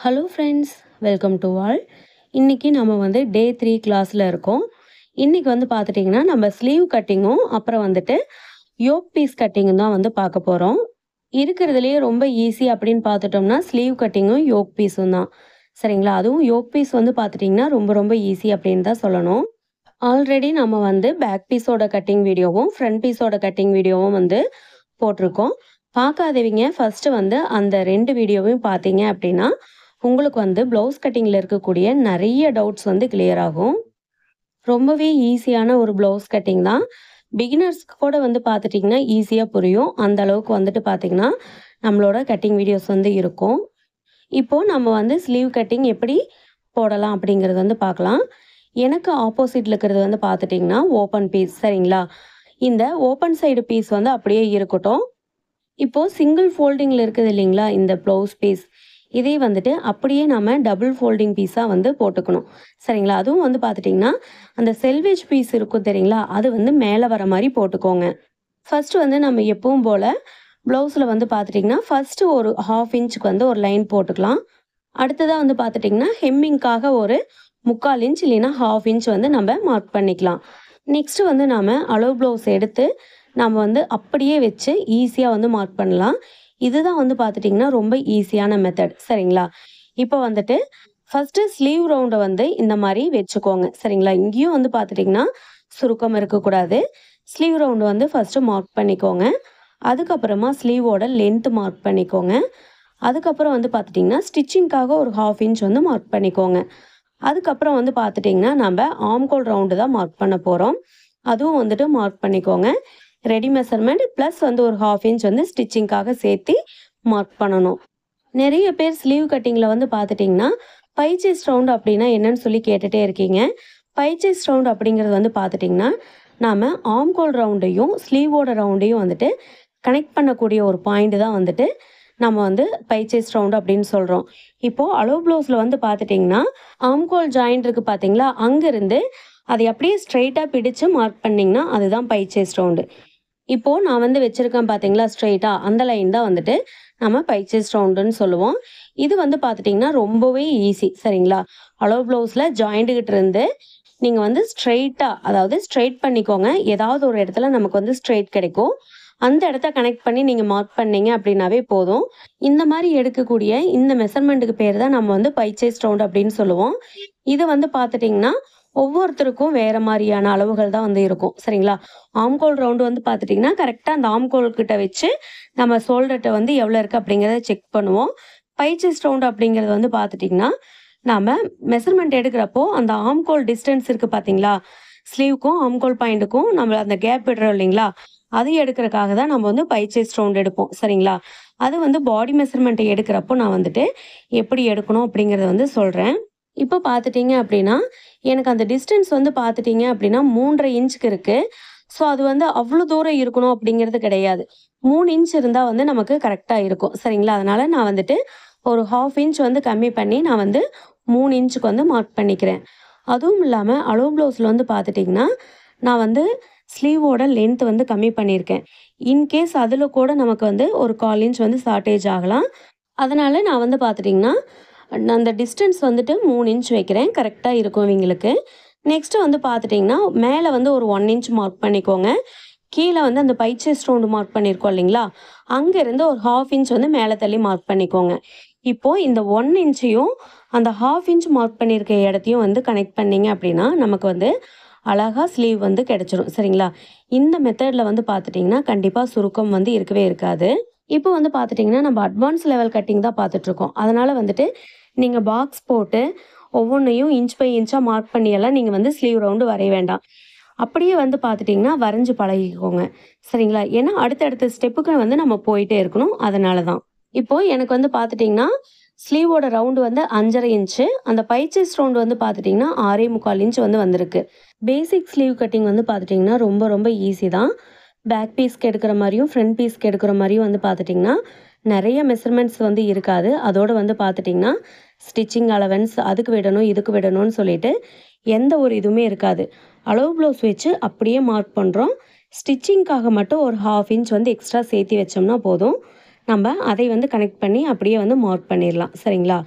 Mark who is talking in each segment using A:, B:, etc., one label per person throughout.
A: Hello friends, welcome to all. இன்றைக்கி நம்ம வந்து டே 3 கிளாஸில் இருக்கோம். இன்றைக்கி வந்து பார்த்துட்டிங்கன்னா நம்ம ஸ்லீவ் கட்டிங்கும் அப்புறம் வந்துட்டு யோக் பீஸ் கட்டிங்கும் தான் வந்து பார்க்க போகிறோம். இருக்கிறதுலையே ரொம்ப ஈஸி அப்படின்னு பார்த்துட்டோம்னா ஸ்லீவ் கட்டிங்கும் யோக் பீஸும் தான். சரிங்களா? அதுவும் யோக் பீஸ் வந்து பார்த்துட்டிங்கன்னா ரொம்ப ரொம்ப ஈஸி அப்படின்னு தான் சொல்லணும். ஆல்ரெடி நம்ம வந்து பேக் பீஸோட கட்டிங் வீடியோவும் ஃப்ரண்ட் பீஸோட கட்டிங் வீடியோவும் வந்து போட்டிருக்கோம். பார்க்காதவங்க ஃபஸ்ட்டு வந்து அந்த 2 வீடியோவையும் பார்த்தீங்க அப்படின்னா உங்களுக்கு வந்து ப்ளவுஸ் கட்டிங்கில் இருக்கக்கூடிய நிறைய டவுட்ஸ் வந்து கிளியர் ஆகும். ரொம்பவே ஈஸியான ஒரு ப்ளவுஸ் கட்டிங் தான். பிகினர்ஸ்க்கு கூட வந்து பார்த்துட்டிங்கன்னா ஈஸியாக புரியும். அந்த அளவுக்கு வந்துட்டு பார்த்திங்கன்னா நம்மளோட கட்டிங் வீடியோஸ் வந்து இருக்கும். இப்போது நம்ம வந்து ஸ்லீவ் கட்டிங் எப்படி போடலாம் அப்படிங்கிறது வந்து பார்க்கலாம். எனக்கு ஆப்போசிட்டில் இருக்கிறது வந்து பார்த்துட்டிங்கன்னா ஓப்பன் பீஸ். சரிங்களா? இந்த ஓப்பன் சைடு பீஸ் வந்து அப்படியே இருக்கட்டும். இப்போது சிங்கிள் ஃபோல்டிங்கில் இருக்குது இல்லைங்களா இந்த ப்ளவுஸ் பீஸ், இதே வந்துட்டு அப்படியே நம்ம டபுள் ஃபோல்டிங் பீஸாக வந்து போட்டுக்கணும். சரிங்களா? அதுவும் வந்து பார்த்துட்டிங்கன்னா அந்த செல்வேஜ் பீஸ் இருக்கும் தெரியுங்களா, அது வந்து மேலே வர மாதிரி போட்டுக்கோங்க. ஃபஸ்ட்டு வந்து நம்ம எப்பவும் போல் ப்ளவுஸில் வந்து பார்த்துட்டிங்கன்னா ஃபஸ்ட்டு ஒரு 1/2 இன்ச்சுக்கு வந்து ஒரு லைன் போட்டுக்கலாம். அடுத்ததாக வந்து பார்த்துட்டிங்கன்னா ஹெம்மிங்காக ஒரு 3/4 இன்ச் இல்லைன்னா 1/2 இன்ச் வந்து நம்ம மார்க் பண்ணிக்கலாம். நெக்ஸ்ட்டு வந்து நாம் அளவு ப்ளவுஸ் எடுத்து நம்ம வந்து அப்படியே வச்சு ஈஸியாக வந்து மார்க் பண்ணலாம். இதுதான் வந்து பார்த்துட்டிங்கன்னா ரொம்ப ஈஸியான மெத்தட். சரிங்களா? இப்போ வந்துட்டு ஃபஸ்ட்டு ஸ்லீவ் ரவுண்டை வந்து இந்த மாதிரி வச்சுக்கோங்க. சரிங்களா? இங்கேயும் வந்து பார்த்துட்டிங்கன்னா சுருக்கம் இருக்கக்கூடாது. ஸ்லீவ் ரவுண்டு வந்து ஃபஸ்ட்டு மார்க் பண்ணிக்கோங்க. அதுக்கப்புறமா ஸ்லீவோட லென்த்து மார்க் பண்ணிக்கோங்க. அதுக்கப்புறம் வந்து பார்த்துட்டிங்கன்னா ஸ்டிச்சிங்க்காக ஒரு 1/2 இன்ச் வந்து மார்க் பண்ணிக்கோங்க. அதுக்கப்புறம் வந்து பார்த்துட்டிங்கன்னா நம்ம ஆம்கோல் ரவுண்டு தான் மார்க் பண்ண போகிறோம். அதுவும் வந்துட்டு மார்க் பண்ணிக்கோங்க. ரெடி மெஷர்மெண்ட் ப்ளஸ் வந்து ஒரு 1/2 இன்ச் வந்து ஸ்டிச்சிங்க்காக சேர்த்து மார்க் பண்ணணும். நிறைய பேர் ஸ்லீவ் கட்டிங்கில் வந்து பார்த்துட்டிங்கன்னா பை செஸ்ட் ரவுண்டு அப்படின்னா என்னன்னு சொல்லி கேட்டுகிட்டே இருக்கீங்க. பை செஸ்ட் ரவுண்டு அப்படிங்கிறது வந்து பார்த்துட்டிங்கன்னா நாம் ஆம்கோல் ரவுண்டையும் ஸ்லீவோட ரவுண்டையும் வந்துட்டு கனெக்ட் பண்ணக்கூடிய ஒரு பாயிண்ட் தான் வந்துட்டு நம்ம வந்து பை செஸ்ட் ரவுண்டு அப்படின்னு சொல்கிறோம். இப்போது அளவு ப்ளவுஸில் வந்து பார்த்துட்டிங்கன்னா ஆம்கோல் ஜாயிண்ட் இருக்குது பார்த்தீங்களா, அங்கேருந்து அதை அப்படியே ஸ்ட்ரைட்டாக பிடிச்சு மார்க் பண்ணிங்கன்னா அதுதான் பை செஸ்ட் ரவுண்டு. இப்போது நான் வந்து வச்சுருக்கேன் பார்த்தீங்களா ஸ்ட்ரைட்டாக, அந்த லைன் தான் வந்துட்டு நம்ம பை செஸ்ட் ரவுண்டுன்னு சொல்லுவோம். இது வந்து பார்த்துட்டிங்கன்னா ரொம்பவே ஈஸி. சரிங்களா? அளவு ப்ளவுஸில் ஜாயிண்ட்டுக்கிட்ட இருந்து நீங்கள் வந்து ஸ்ட்ரைட்டாக, அதாவது ஸ்ட்ரைட் பண்ணிக்கோங்க. ஏதாவது ஒரு இடத்துல நமக்கு வந்து ஸ்ட்ரைட் கிடைக்கும். அந்த இடத்த கனெக்ட் பண்ணி நீங்கள் மார்க் பண்ணீங்க அப்படின்னாவே போதும். இந்த மாதிரி எடுக்கக்கூடிய இந்த மெஷர்மெண்ட்டுக்கு பேர் தான் நம்ம வந்து பை செஸ்ட் ரவுண்டு அப்படின்னு சொல்லுவோம். இது வந்து பார்த்துட்டிங்கன்னா ஒவ்வொருத்தருக்கும் வேறு மாதிரியான அளவுகள் தான் வந்து இருக்கும். சரிங்களா? ஆம்கோல் ரவுண்டு வந்து பார்த்துட்டிங்கன்னா கரெக்டாக அந்த ஆம்கோல் கிட்ட வச்சு நம்ம ஷோல்டர்கிட்ட வந்து எவ்வளோ இருக்குது அப்படிங்கிறத செக் பண்ணுவோம். பை செஸ்ட் ரவுண்டு அப்படிங்கிறது வந்து பார்த்துட்டிங்கன்னா நாம் மெஷர்மெண்ட் எடுக்கிறப்போ அந்த ஆம்கோல் டிஸ்டன்ஸ் இருக்குது பார்த்தீங்களா, ஸ்லீவுக்கும் ஆம்கோல் பாயிண்ட்டுக்கும் நம்ம அந்த கேப் விடுறோம் இல்லைங்களா, அது எடுக்கிறதுக்காக தான் நம்ம வந்து பை செஸ்ட் ரவுண்டு எடுப்போம். சரிங்களா? அது வந்து பாடி மெஷர்மெண்ட்டை எடுக்கிறப்போ நான் வந்துட்டு எப்படி எடுக்கணும் அப்படிங்கிறத வந்து சொல்கிறேன். இப்போ பார்த்துட்டிங்க அப்படின்னா எனக்கு அந்த டிஸ்டன்ஸ் வந்து பார்த்துட்டிங்க அப்படின்னா 3.5 இன்ச்சுக்கு இருக்குது. ஸோ அது வந்து அவ்வளோ தூரம் இருக்கணும் அப்படிங்கிறது கிடையாது. 3 இன்ச் இருந்தால் வந்து நமக்கு கரெக்டாக இருக்கும். சரிங்களா? அதனால் நான் வந்துட்டு ஒரு 1/2 இன்ச் வந்து கம்மி பண்ணி நான் வந்து 3 இன்ச்சுக்கு வந்து மார்க் பண்ணிக்கிறேன். அதுவும் இல்லாமல் அளவு ப்ளவுஸில் வந்து பார்த்துட்டிங்கன்னா நான் வந்து ஸ்லீவோட லென்த் வந்து கம்மி பண்ணியிருக்கேன். இன்கேஸ் அதில் கூட நமக்கு வந்து ஒரு 1/4 இன்ச் வந்து ஷார்ட்டேஜ் ஆகலாம். அதனால் நான் வந்து பார்த்துட்டிங்கன்னா அந்த டிஸ்டன்ஸ் வந்துட்டு 3 இன்ச் வைக்கிறேன். கரெக்டாக இருக்கும் இவங்களுக்கு. நெக்ஸ்ட்டு வந்து பார்த்துட்டிங்கன்னா மேலே வந்து ஒரு 1 இன்ச் மார்க் பண்ணிக்கோங்க. கீழே வந்து அந்த பை செஸ்ட் ரவுண்டு மார்க் பண்ணியிருக்கோம் இல்லைங்களா, அங்கேருந்து ஒரு 1/2 இன்ச் வந்து மேலே தள்ளி மார்க் பண்ணிக்கோங்க. இப்போது இந்த 1 இன்ச்சையும் அந்த 1/2 இன்ச் மார்க் பண்ணியிருக்க இடத்தையும் வந்து கனெக்ட் பண்ணிங்க அப்படின்னா நமக்கு வந்து அழகாக ஸ்லீவ் வந்து கிடச்சிரும். சரிங்களா? இந்த மெத்தடில் வந்து பார்த்துட்டிங்கன்னா கண்டிப்பாக சுருக்கம் வந்து இருக்கவே இருக்காது. இப்போ வந்து பார்த்துட்டிங்கன்னா நம்ம அட்வான்ஸ் லெவல் கட்டிங் தான் பார்த்துட்ருக்கோம். அதனால் வந்துட்டு நீங்கள் பாக்ஸ் போட்டு ஒவ்வொன்றையும் இன்ச் பை இன்ச்சாக மார்க் பண்ணியெல்லாம் நீங்கள் வந்து ஸ்லீவ் ரவுண்டு வரைய வேண்டாம். அப்படியே வந்து பார்த்துட்டிங்கன்னா வரைஞ்சி பழகிக்கோங்க. சரிங்களா? ஏன்னா அடுத்தடுத்த ஸ்டெப்புக்கு வந்து நம்ம போயிட்டே இருக்கணும். அதனால தான். இப்போது எனக்கு வந்து பார்த்துட்டிங்கன்னா ஸ்லீவோட ரவுண்டு வந்து 5.5 இன்ச்சு, அந்த பை செஸ்ட் ரவுண்டு வந்து பார்த்துட்டிங்கன்னா 6.25 இன்ச் வந்து வந்திருக்கு. பேசிக் ஸ்லீவ் கட்டிங் வந்து பார்த்துட்டிங்கன்னா ரொம்ப ரொம்ப ஈஸி தான். பேக் பீஸ்க்கு எடுக்கிற மாதிரியும் ஃப்ரண்ட் பீஸ்க்கு எடுக்கிற மாதிரியும் வந்து பார்த்துட்டிங்கன்னா நிறைய மெஷர்மெண்ட்ஸ் வந்து இருக்காது. அதோடு வந்து பார்த்துட்டிங்கன்னா ஸ்டிச்சிங் அலவன்ஸ் அதுக்கு விடணும் இதுக்கு விடணும்னு சொல்லிட்டு எந்த ஒரு இதுவுமே இருக்காது. அளவு ப்ளவுஸ் வச்சு அப்படியே மார்க் பண்ணுறோம். ஸ்டிச்சிங்க்காக மட்டும் ஒரு 1/2 இன்ச் வந்து எக்ஸ்ட்ரா சேர்த்து வச்சோம்னா போதும். நம்ம அதை வந்து கனெக்ட் பண்ணி அப்படியே வந்து மார்க் பண்ணிடலாம். சரிங்களா?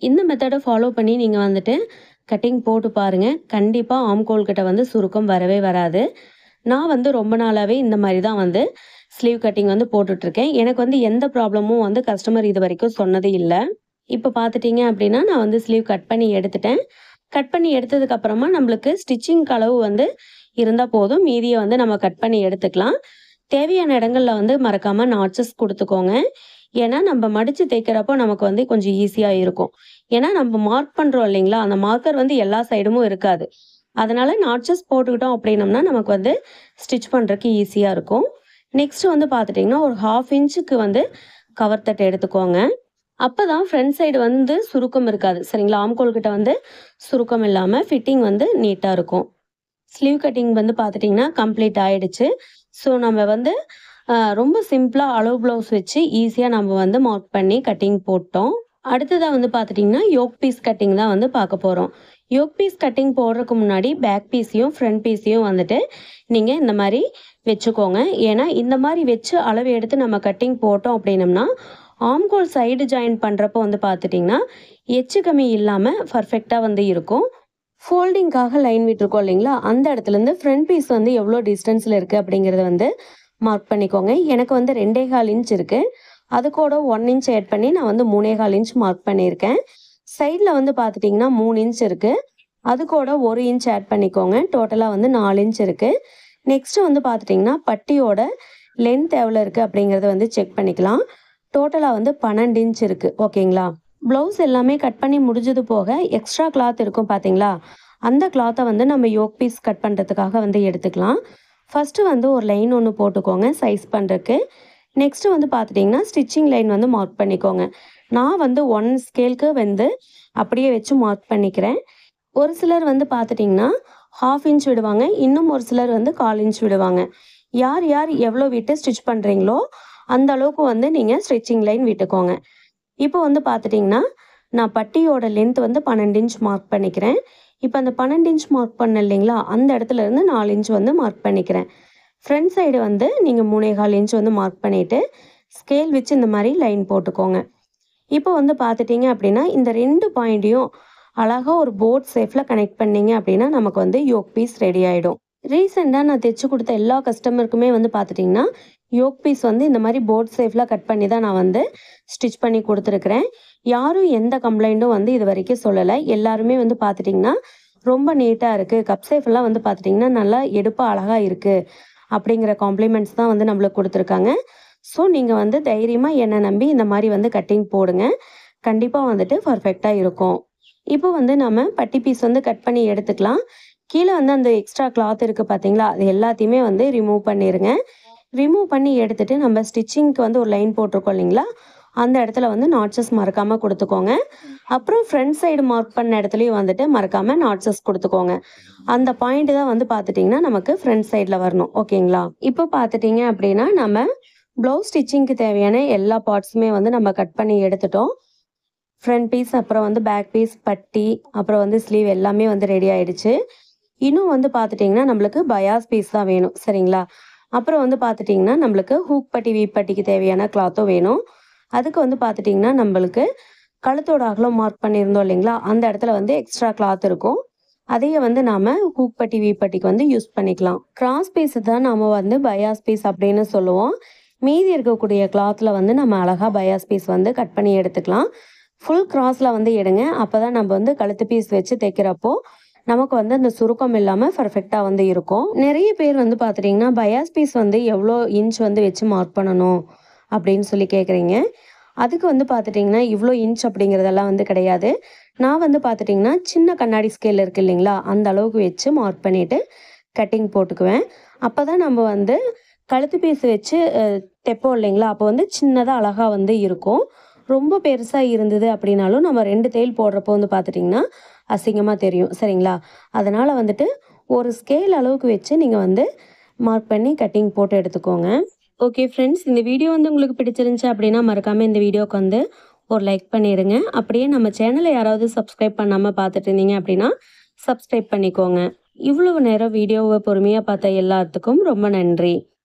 A: இந்த மெத்தடை ஃபாலோ பண்ணி நீங்கள் வந்துட்டு கட்டிங் போட்டு பாருங்கள். கண்டிப்பாக ஆம்கோல் கிட்ட வந்து சுருக்கம் வரவே வராது. நான் வந்து ரொம்ப நாளாகவே இந்த மாதிரி தான் வந்து ஸ்லீவ் கட்டிங் வந்து போட்டுட்ருக்கேன். எனக்கு வந்து எந்த ப்ராப்ளமும் வந்து கஸ்டமர் இது வரைக்கும் சொன்னது இல்லை. இப்போ பார்த்துட்டிங்க அப்படின்னா நான் வந்து ஸ்லீவ் கட் பண்ணி எடுத்துட்டேன். கட் பண்ணி எடுத்ததுக்கப்புறமா நம்மளுக்கு ஸ்டிச்சிங் அளவு வந்து இருந்தால் போதும். மீதியை வந்து நம்ம கட் பண்ணி எடுத்துக்கலாம். தேவையான இடங்களில் வந்து மறக்காமல் நாட்சஸ் கொடுத்துக்கோங்க. ஏன்னா நம்ம மடித்து தைக்கிறப்போ நமக்கு வந்து கொஞ்சம் ஈஸியாக இருக்கும். ஏன்னா நம்ம மார்க் பண்ணுறோம் இல்லைங்களா, அந்த மார்க்கர் வந்து எல்லா சைடுமும் இருக்காது. அதனால் நாட்சஸ் போட்டுக்கிட்டோம் அப்படின்னம்னா நமக்கு வந்து ஸ்டிச் பண்ணுறதுக்கு ஈஸியாக இருக்கும். நெக்ஸ்ட் வந்து பார்த்துட்டிங்கன்னா ஒரு 1/2 இன்ச்சுக்கு வந்து கவர் தட்டு எடுத்துக்கோங்க. அப்போ தான் ஃப்ரண்ட் சைடு வந்து சுருக்கம் இருக்காது சரிங்களா. ஆம்கோல் கிட்ட வந்து சுருக்கம் இல்லாமல் ஃபிட்டிங் வந்து நீட்டாக இருக்கும். ஸ்லீவ் கட்டிங் வந்து பார்த்துட்டிங்கன்னா கம்ப்ளீட் ஆகிடுச்சு. ஸோ நம்ம வந்து ரொம்ப சிம்பிளாக அளவு ப்ளவுஸ் வச்சு ஈஸியாக நம்ம வந்து மார்க் பண்ணி கட்டிங் போட்டோம். அடுத்ததாக வந்து பார்த்துட்டிங்கன்னா யோக் பீஸ் கட்டிங் தான் வந்து பார்க்க போகிறோம். யோக் பீஸ் கட்டிங் போடுறதுக்கு முன்னாடி பேக் பீஸையும் ஃப்ரண்ட் பீஸையும் வந்துட்டு நீங்கள் இந்த மாதிரி வச்சுக்கோங்க. ஏன்னா இந்த மாதிரி வச்சு அளவு எடுத்து நம்ம கட்டிங் போட்டோம் அப்படின்னம்னா ஆம்கோல் சைடு ஜாயின் பண்ணுறப்போ வந்து பார்த்துட்டிங்கன்னா எச்சு கம்மி இல்லாமல் பர்ஃபெக்டாக வந்து இருக்கும். ஃபோல்டிங்காக லைன் விட்டுருக்கோம் இல்லைங்களா, அந்த இடத்துலேருந்து ஃப்ரண்ட் பீஸ் வந்து எவ்வளோ டிஸ்டன்ஸில் இருக்குது அப்படிங்கிறத வந்து மார்க் பண்ணிக்கோங்க. எனக்கு வந்து 2.25 இன்ச் இருக்குது. அது கூட 1 இன்ச் ஆட் பண்ணி நான் வந்து 3.25 இன்ச் மார்க் பண்ணியிருக்கேன். சைடில் வந்து பார்த்துட்டிங்கன்னா 3 இன்ச் இருக்குது. அது கூட 1 இன்ச் ஆட் பண்ணிக்கோங்க. டோட்டலாக வந்து 4 இன்ச் இருக்குது. நெக்ஸ்ட்டு வந்து பார்த்துட்டிங்கன்னா பட்டியோட லென்த் எவ்வளோ இருக்குது அப்படிங்கிறத வந்து செக் பண்ணிக்கலாம். டோட்டலாக வந்து 12 இன்ச் இருக்குது. ஓகேங்களா. ப்ளவுஸ் எல்லாமே கட் பண்ணி முடிஞ்சது போக எக்ஸ்ட்ரா கிளாத் இருக்கும் பார்த்தீங்களா, அந்த கிளாத்தை வந்து நம்ம யோக் பீஸ் கட் பண்ணுறதுக்காக வந்து எடுத்துக்கலாம். ஃபஸ்ட்டு வந்து ஒரு லைன் ஒன்று போட்டுக்கோங்க சைஸ் பண்ணுறதுக்கு. நெக்ஸ்ட்டு வந்து பார்த்துட்டிங்கன்னா ஸ்டிச்சிங் லைன் வந்து மார்க் பண்ணிக்கோங்க. நான் வந்து 1 ஸ்கேலுக்கு வந்து அப்படியே வச்சு மார்க் பண்ணிக்கிறேன். ஒரு சிலர் வந்து பார்த்துட்டிங்கன்னா 1/2 இன்ச் விடுவாங்க. இன்னும் ஒரு சிலர் வந்து 1/4 இன்ச் விடுவாங்க. யார் யார் எவ்வளோ விட்டு ஸ்டிச் பண்ணுறீங்களோ அந்த அளவுக்கு வந்து நீங்கள் ஸ்டிச்சிங் லைன் விட்டுக்கோங்க. இப்போ வந்து பார்த்துட்டிங்கன்னா நான் பட்டியோட லென்த் வந்து 12 இன்ச் மார்க் பண்ணிக்கிறேன். இப்போ அந்த 12 இன்ச் மார்க் பண்ண இல்லைங்களா, அந்த இடத்துல இருந்து 4 இன்ச் வந்து மார்க் பண்ணிக்கிறேன். ஃப்ரண்ட் சைடு வந்து நீங்கள் 3.25 இன்ச் வந்து மார்க் பண்ணிவிட்டு ஸ்கேல் வச்சு இந்த மாதிரி லைன் போட்டுக்கோங்க. இப்போ வந்து பார்த்துட்டிங்க அப்படின்னா இந்த 2 பாயிண்ட்டையும் அழகாக ஒரு போட் ஷேப்பில் கனெக்ட் பண்ணிங்க அப்படின்னா நமக்கு வந்து யோக் பீஸ் ரெடி ஆகிடும். ரீசெண்டாக நான் தைச்சி கொடுத்த எல்லா கஸ்டமருக்குமே வந்து பார்த்துட்டிங்கன்னா யோக் பீஸ் வந்து இந்த மாதிரி போட் ஷேப்பில் கட் பண்ணி தான் நான் வந்து ஸ்டிச் பண்ணி கொடுத்துருக்குறேன். யாரும் எந்த கம்ப்ளைண்ட்டும் வந்து இது வரைக்கும் சொல்லலை. எல்லாருமே வந்து பார்த்துட்டிங்கன்னா ரொம்ப நீட்டாக இருக்குது, கப் ஷேஃபெல்லாம் வந்து பார்த்துட்டிங்கன்னா நல்லா எடுப்பாக அழகாக இருக்குது அப்படிங்கிற காம்ப்ளிமெண்ட்ஸ் தான் வந்து நம்மளுக்கு கொடுத்துருக்காங்க. ஸோ நீங்கள் வந்து தைரியமாக என்னை நம்பி இந்த மாதிரி வந்து கட்டிங் போடுங்க. கண்டிப்பாக வந்துட்டு பர்ஃபெக்டாக இருக்கும். இப்போ வந்து நம்ம பட்டி பீஸ் வந்து கட் பண்ணி எடுத்துக்கலாம். கீழே வந்து அந்த எக்ஸ்ட்ரா கிளாத் இருக்குது பார்த்தீங்களா, அது எல்லாத்தையுமே வந்து ரிமூவ் பண்ணிடுங்க. ரிமூவ் பண்ணி எடுத்துகிட்டு நம்ம ஸ்டிச்சிங்க்கு வந்து ஒரு லைன் போட்டிருக்கோம் இல்லைங்களா, அந்த இடத்துல வந்து நாட்சஸ் மறக்காமல் கொடுத்துக்கோங்க. அப்புறம் ஃப்ரண்ட் சைடு மார்க் பண்ண இடத்துலையும் வந்துட்டு மறக்காமல் நாட்சஸ் கொடுத்துக்கோங்க. அந்த பாயிண்ட் தான் வந்து பார்த்துட்டிங்கன்னா நமக்கு ஃப்ரண்ட் சைடில் வரணும். ஓகேங்களா. இப்போ பார்த்துட்டிங்க அப்படின்னா நம்ம ப்ளவுஸ் ஸ்டிச்சிங்க்கு தேவையான எல்லா பார்ட்ஸுமே வந்து நம்ம கட் பண்ணி எடுத்துட்டோம். ஃப்ரண்ட் பீஸ், அப்புறம் வந்து பேக் பீஸ், பட்டி, அப்புறம் வந்து ஸ்லீவ் எல்லாமே வந்து ரெடி ஆகிடுச்சு. இன்னும் வந்து பார்த்துட்டிங்கன்னா நம்மளுக்கு பயாஸ் பீஸ் தான் வேணும் சரிங்களா. அப்புறம் வந்து பார்த்துட்டிங்கன்னா நம்மளுக்கு ஹூக் பட்டி, வீப் பட்டிக்கு தேவையான கிளாத்தும் வேணும். அதுக்கு வந்து பார்த்துட்டிங்கன்னா நம்மளுக்கு கழுத்தோட அகலம் மார்க் பண்ணியிருந்தோம் இல்லைங்களா, அந்த இடத்துல வந்து எக்ஸ்ட்ரா கிளாத் இருக்கும். அதையே வந்து நாம் ஹூக் பட்டி, வீப் பட்டிக்கு வந்து யூஸ் பண்ணிக்கலாம். கிராஸ் பீஸ் தான் நம்ம வந்து பயாஸ் பீஸ் அப்படின்னு சொல்லுவோம். மீதி இருக்கக்கூடிய கிளாத்தில் வந்து நம்ம அழகாக பயாஸ் பீஸ் வந்து கட் பண்ணி எடுத்துக்கலாம். ஃபுல் கிராஸில் வந்து எடுங்க. அப்போ தான் நம்ம வந்து கழுத்து பீஸ் வச்சு தைக்கிறப்போ நமக்கு வந்து அந்த சுருக்கம் இல்லாமல் பர்ஃபெக்டாக வந்து இருக்கும். நிறைய பேர் வந்து பார்த்துட்டிங்கன்னா பயாஸ் பீஸ் வந்து எவ்வளோ இன்ச் வந்து வச்சு மார்க் பண்ணணும் அப்படின்னு சொல்லி கேட்குறீங்க. அதுக்கு வந்து பார்த்துட்டிங்கன்னா இவ்வளோ இன்ச் அப்படிங்கிறதெல்லாம் வந்து கிடையாது. நான் வந்து பார்த்துட்டிங்கன்னா சின்ன கண்ணாடி ஸ்கேல் இருக்குது இல்லைங்களா, அந்த அளவுக்கு வச்சு மார்க் பண்ணிவிட்டு கட்டிங் போட்டுக்குவேன். அப்போ தான் நம்ம வந்து கழுத்து பீஸ் வச்சு தைப்போம் இல்லைங்களா, அப்போ வந்து சின்னதாக அழகாக வந்து இருக்கும். ரொம்ப பெருசாக இருந்தது அப்படின்னாலும் நம்ம 2 தையல் போடுறப்போ வந்து பார்த்துட்டிங்கன்னா அசிங்கமாக தெரியும் சரிங்களா. அதனால் வந்துட்டு ஒரு ஸ்கேல் அளவுக்கு வச்சு நீங்கள் வந்து மார்க் பண்ணி கட்டிங் போட்டு எடுத்துக்கோங்க. ஓகே ஃப்ரெண்ட்ஸ், இந்த வீடியோ வந்து உங்களுக்கு பிடிச்சிருந்துச்சு அப்படின்னா மறக்காமல் இந்த வீடியோக்கு வந்து ஒரு லைக் பண்ணிடுங்க. அப்படியே நம்ம சேனலை யாராவது சப்ஸ்கிரைப் பண்ணாமல் பார்த்துட்டு இருந்தீங்க அப்படின்னா சப்ஸ்கிரைப் பண்ணிக்கோங்க. இவ்வளவு நேரம் வீடியோவை பொறுமையாக பார்த்த எல்லாத்துக்கும் ரொம்ப நன்றி.